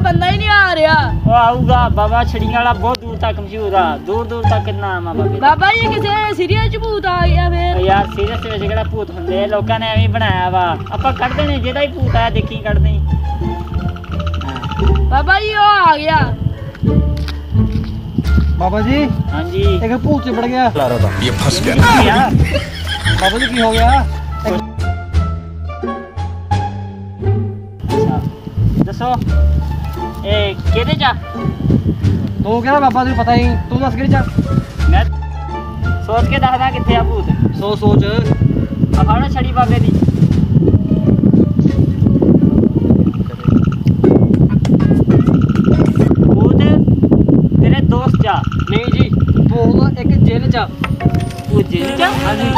बंदा ही नहीं आ रहा। वो आऊगा बाबा छड़ियां वाला बहुत दूर तक मशहूर है, दूर दूर तक नाम है बाबे। बाबा जी किसी सीरियस च भूत आ गया फिर? यार सीरियस विच किहड़ा भूत हुंदे, लोकां ने एवें बनाया वा। आपां कढ देने जेदा ही भूत आया देखी कढ दें। बाबा जी वो आ गया। बाबा जी हाँ जी एक भूत चिपड़ गया। ये फंस गया। बाबा जी की हो गया? दसो ए केदे चा तू क्या बाबा जी पता ही तू दस के चा। मैं सोच के दसदा किथे आ भूत। सोच अखाड़ा छड़ी बाबे दी। भूत तेरे दोस्त चा? नहीं जी भूत एक जेल चा। वो जेल चा? हाँ जी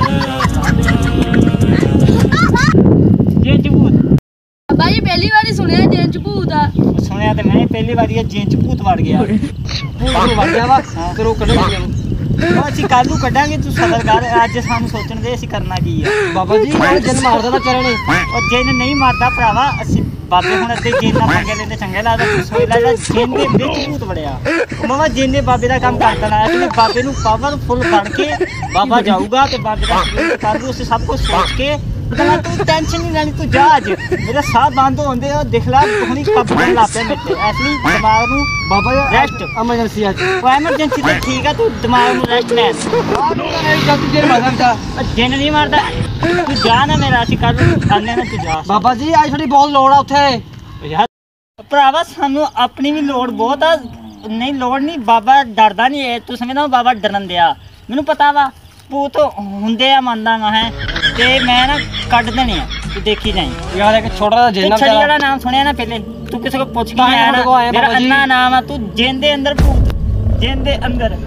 जेल च भूत। बाबा जी पहली बार सुनिया जेल च भूत आ। सुनिया तो मैं पहली बार जेल च भूत वड़ गया। भूत वड़ गया वा फिर वो कढ़ गया। ਅਸੀਂ ਕੱਲ ਨੂੰ ਕੱਢਾਂਗੇ, ਤੂੰ ਸਬਰ ਕਰ। ਅੱਜ ਸਾਨੂੰ ਸੋਚਣ ਦੇ ਅਸੀਂ ਕਰਨਾ ਕੀ ਆ। ਬਾਬਾ ਜੀ ਜਿੰਨ ਮਾਰਦਾ ਤਾਂ ਚਰਨ ਉਹ ਜਿੰਨ ਨਹੀਂ ਮਾਰਦਾ ਭਰਾਵਾ। ਅਸੀਂ ਬਾਬੇ ਹੁਣ ਅੱਗੇ ਜਿੰਨ ਨਾਲ ਪੰਗੇ ਲੈਂਦੇ ਚੰਗੇ ਲੱਗਦਾ। ਤੂੰ ਸੋਚ ਲੈ ਜਿਹੜਾ ਜਿੰਨ ਦੇ ਵਿੱਚ ਭੂਤ ਵੜਿਆ। ਮਾਮਾ ਜਿੰਨ ਨੇ ਬਾਬੇ ਦਾ ਕੰਮ ਕਰ ਦੇਣਾ ਹੈ। ਤੇ ਬਾਬੇ ਨੂੰ ਪਾਵਰਫੁਲ ਬਣ ਕੇ ਬਾਬਾ ਜਾਊਗਾ ਤੇ ਬਾਬੇ ਦਾ ਕਰ ਦੂ। ਅਸੀਂ ਸਭ ਕੁਝ ਸੋਚ ਕੇ तू टेंशन नहीं लेनी। तू जा अज मेरे साह बंद होंदे देख ला हुणी कब बन ला पे मेरे ऐसी दिमाग नु बाबा रेस्ट एमरजेंसी आज वो एमरजेंसी तो ठीक है। तू दिमाग नु रेस्ट ले जल्दी जेल मारदा जिन नहीं मारदा। तू जा ना मेरा ਅਸੀਂ ਕੱਲ ਆਨੇ ਨਾ। तू जा बाबा जी आज थोड़ी बहुत लोड़ आ ਉੱਥੇ यार ਭਰਾਵਾ। ਸਾਨੂੰ ਆਪਣੀ ਵੀ ਲੋੜ ਬਹੁਤ ਆ। ਨਹੀਂ ਲੋੜ ਨਹੀਂ ਬਾਬਾ ਡਰਦਾ ਨਹੀਂ। ਤੂੰ ਸਮਝਦਾ ਬਾਬਾ ਡਰਨ ਦਿਆ। ਮੈਨੂੰ ਪਤਾ ਵਾ ਭੂਤ ਹੁੰਦੇ ਆ ਮੰਨਦਾ ਮੈਂ ਹੈ ਤੇ ਮੈਂ ਨਾ ਕੱਢ ਦੇਣੇ ਆ। ਤੂੰ ਦੇਖੀ ਜਾਈਂ यार एक छोटा सा जेल ਛੜੀ ਵਾਲਾ ਨਾਮ ਸੁਣਿਆ ਨਾ ਪਹਿਲੇ? ਤੂੰ ਕਿਸੇ ਕੋ ਪੁੱਛ ਕੇ ਆਇਆ ਨਾ? ਮੇਰਾ ਅੰਨਾ ਨਾਮ ਆ। ਤੂੰ ਜਿੰਨ ਦੇ ਅੰਦਰ ਭੂਤ ਜਿੰਨ ਦੇ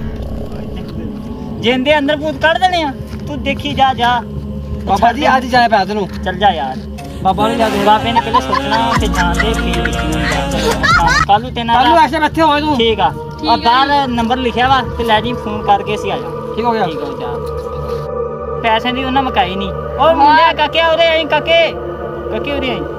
ਅੰਦਰ ਭੂਤ ਕੱਢ ਦੇਣੇ ਆ। ਤੂੰ ਦੇਖੀ ਜਾ ਜਾ बाबा जी आज ही जाए पे तेनू ਚੱਲ ਜਾ ਯਾਰ। बाबा ने जा दे ਬਾਬੇ ਨੇ ਪਹਿਲੇ ਸੋਚਣਾ ਤੇ ਜਾਣਦੇ ਫਿਰ ਕੱਲ ਨੂੰ ਤੇਨਾਂ ਕੱਲ ਨੂੰ ਐਸੇ ਬੈਠੇ ਹੋਏ ਤੂੰ। ਠੀਕ ਆ ਆ ਬਾਹਰ ਨੰਬਰ ਲਿਖਿਆ ਵਾ ਤੇ ਲੈ ਜੀ ਫੋਨ ਕਰਕੇ ਅਸੀਂ ਆ ਜਾ। ठीक हो गया ਠੀਕ ਹੋ ਜਾ। ਪੈਸੇ ਦੀ ਉਹਨਾਂ ਮਕਾਈ ਨਹੀਂ। ਉਹ ਮੁੰਡੇ ਕਾਕੇ ਉਰੇ ਆਈ ਕਾਕੇ ਉਰੇ ਆਈ।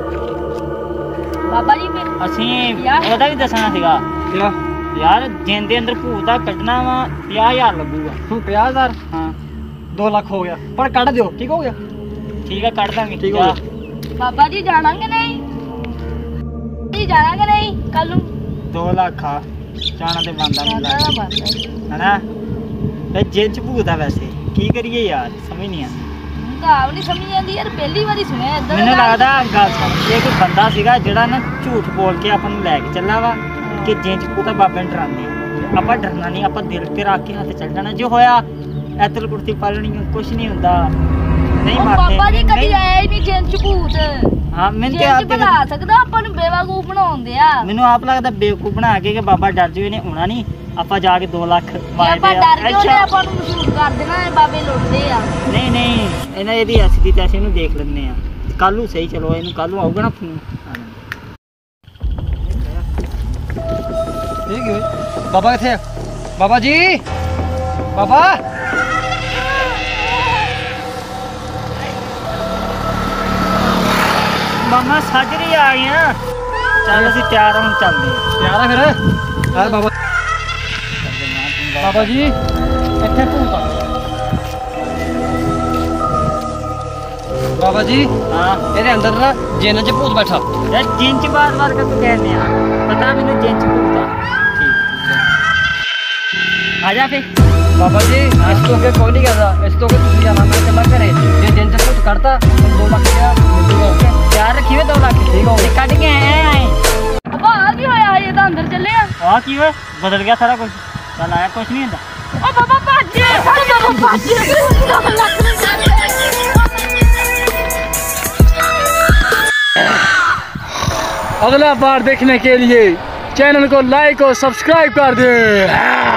बाबा जी फिर ਅਸੀਂ ਉਹਦਾ ਵੀ ਦੱਸਣਾ ਸੀਗਾ क्या ਯਾਰ। ਜਿੰਨ ਦੇ ਅੰਦਰ ਭੂਤ ਆ ਕੱਢਣਾ ਵਾ 50,000 ਲੱਗੂਗਾ। 50,000 ਹਾਂ 2 लाख हो गया पर ਕੱਢ ਦਿਓ। ठीक हो गया ਠੀਕ ਆ ਕੱਢ ਦਾਂਗੇ। ठीक हो गया बाबा जी जाना कि नहीं? जी जाना कि नहीं कल नूं? 2 ਲੱਖ ਆ ਜਾਣਾ ਤੇ ਬੰਦਾ जाना ਮਿਲਦਾ तो बनदा ही। ਹਨਾ। ਤੇ ਜਿੰਨ ਚ ਭੂਤ ਆ ਵੈਸੇ ਕੀ ਕਰੀਏ ਯਾਰ ਸਮਝ ਨਹੀਂ ਆਉਂਦੀ। ਤਾਂ ਆਪ ਨਹੀਂ ਸਮਝ ਆਉਂਦੀ ਯਾਰ। ਪਹਿਲੀ ਵਾਰੀ ਸੁਣਿਆ ਇਦਾਂ। ਮੈਨੂੰ ਲੱਗਦਾ ਗੱਲ ਇਹ ਕੋਈ ਬੰਦਾ ਸੀਗਾ ਜਿਹੜਾ ਨਾ ਝੂਠ ਬੋਲ ਕੇ ਆਪਾਂ ਨੂੰ ਲੈ ਕੇ ਚੱਲਾ ਵਾ ਕਿ ਜਿੰਨ ਚ ਭੂਤ ਆ ਬਾਬੇ ਨੂੰ ਡਰਾਉਂਦੇ ਆ। ਆਪਾਂ ਡਰਨਾ ਨਹੀਂ। ਆਪਾਂ ਦਿਲ ਤੇ ਰੱਖ ਕੇ ਹੱਥ ਚੱਲ ਜਾਣਾ। ਜੋ ਹੋਇਆ ਐਤਲ ਕੁਰਤੀ ਪਾਲਣੀ ਕੁਛ ਨਹੀਂ ਹੁੰਦਾ। ਨਹੀਂ ਮਾਰਦੇ ਬਾਬਾ ਜੀ ਕਦੀ ਆਇਆ ਹੀ ਨਹੀਂ ਜਿੰਨ ਚ ਭੂਤ। ਹਾਂ ਮੈਨੂੰ ਤੇ ਜਿੰਨ ਚ ਆਪ ਬਣਾ ਸਕਦਾ ਆਪਾਂ ਨੂੰ ਬੇਵਕੂਫ ਬਣਾਉਂਦੇ ਆ। ਮੈਨੂੰ ਆਪ ਲੱਗਦਾ ਬੇਵਕੂਫ ਬਣਾ ਕੇ ਕਿ ਬਾਬਾ ਡਰ ਜੂ ਇਹਨੇ ਆਉਣਾ ਨਹੀਂ। ਆਪਾਂ ਜਾ ਕੇ 2 ਲੱਖ ਆਪਾਂ ਡਰ ਕੇ ਉਹਨੇ ਆਪਾਂ ਨੂੰ ਮਸ਼ਹੂਰ ਕਰ ਦੇਣਾ। ਇਹ ਬਾਬੇ ਲੁੱਟਦੇ ਆ। ਨਹੀਂ ਇਹਨਾਂ ਇਹਦੀ ਅਸਲੀ ਤੈਸੀ ਨੂੰ ਦੇਖ ਲੈਂਦੇ ਆ ਕੱਲ ਨੂੰ। ਸਹੀ ਚਲੋ ਇਹਨੂੰ ਕੱਲ ਨੂੰ ਆਊਗਾ ਨਾ ਫੋਨ। ठीक है बाबा किथे बाबा जी बाबा ਮਾਮਾ ਸਾਜਰੀ ਆ ਗਿਆ। ਚੱਲ ਅਸੀਂ ਤਿਆਰ ਹੋਣ ਚੱਲਦੇ ਆ। यार फिर यार बाबा बाबा जी ਇੱਥੇ ਭੂਤ ਆ। बाबा जी ਹਾਂ ਇਹਦੇ ਅੰਦਰ ਨਾ ਜਿੰਨ ਚ ਭੂਤ ਬੈਠਾ। ਯਾਰ ਜਿੰਨ ਚ ਬਾਰ-ਬਾਰ ਕਾ ਤੂੰ ਕਹਿੰਦੇ ਆ? ਪਤਾ ਮੈਨੂੰ ਜਿੰਨ ਚ ਭੂਤ ਆ। ਠੀਕ ਆ ਜਾ ਫੇ। बाबा जी इस तो के कोई नहीं कहता। इस तो के तुसी जाना मैं चला करे जे जिंन च भूत करता 2 लाख रुपया मिलूगा। ਤਿਆਰ ਰੱਖੀਏ 2 ਲੱਖ। ठीक हो ਤੇ ਕੱਢ ਕੇ ਆਏ ਅੱਬਾ ਆ ਕੀ ਹੋਇਆ? ਇਹ ਤਾਂ ਅੰਦਰ ਚੱਲੇ ਆ। ਆ ਕੀ ਹੋਇਆ? ਬਦਲ ਗਿਆ ਸਾਰਾ ਕੁਝ। ਚੱਲ ਆਇਆ ਕੁਝ ਨਹੀਂ ਹੁੰਦਾ। ਓ ਬਾਬਾ ਭੱਜ। ਬਾਬਾ ਭੱਜ। 2 ਲੱਖ अगला बार देखने के लिए चैनल को लाइक और सब्सक्राइब कर दे।